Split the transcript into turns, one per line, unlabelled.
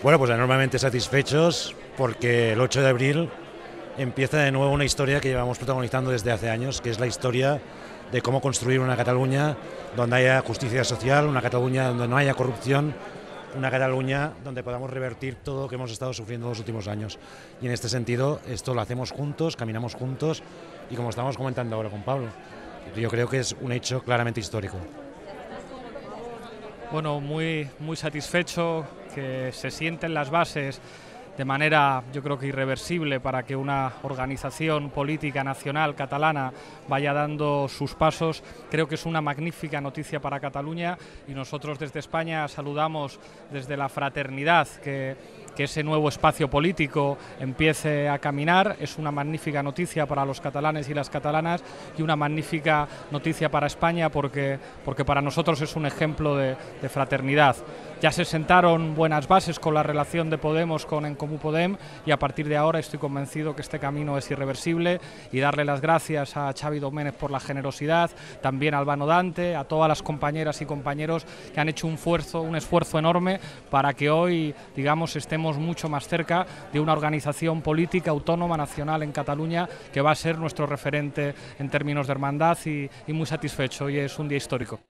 Bueno, pues enormemente satisfechos porque el 8 de abril empieza de nuevo una historia que llevamos protagonizando desde hace años, que es la historia de cómo construir una Cataluña donde haya justicia social, una Cataluña donde no haya corrupción, una Cataluña donde podamos revertir todo lo que hemos estado sufriendo en los últimos años. Y en este sentido, esto lo hacemos juntos, caminamos juntos y como estamos comentando ahora con Pablo, yo creo que es un hecho claramente histórico.
Bueno, muy satisfecho, que se sienten las bases de manera, yo creo que irreversible, para que una organización política nacional catalana vaya dando sus pasos. Creo que es una magnífica noticia para Cataluña y nosotros desde España saludamos desde la fraternidad que ese nuevo espacio político empiece a caminar. Es una magnífica noticia para los catalanes y las catalanas y una magnífica noticia para España porque para nosotros es un ejemplo de fraternidad. Ya se sentaron buenas bases con la relación de Podemos con En Comú Podem y a partir de ahora estoy convencido que este camino es irreversible, y darle las gracias a Xavi Domènech por la generosidad, también a Albano Dante, a todas las compañeras y compañeros que han hecho un esfuerzo enorme para que hoy, digamos, estemos mucho más cerca de una organización política autónoma nacional en Cataluña que va a ser nuestro referente en términos de hermandad, y muy satisfecho. Hoy es un día histórico.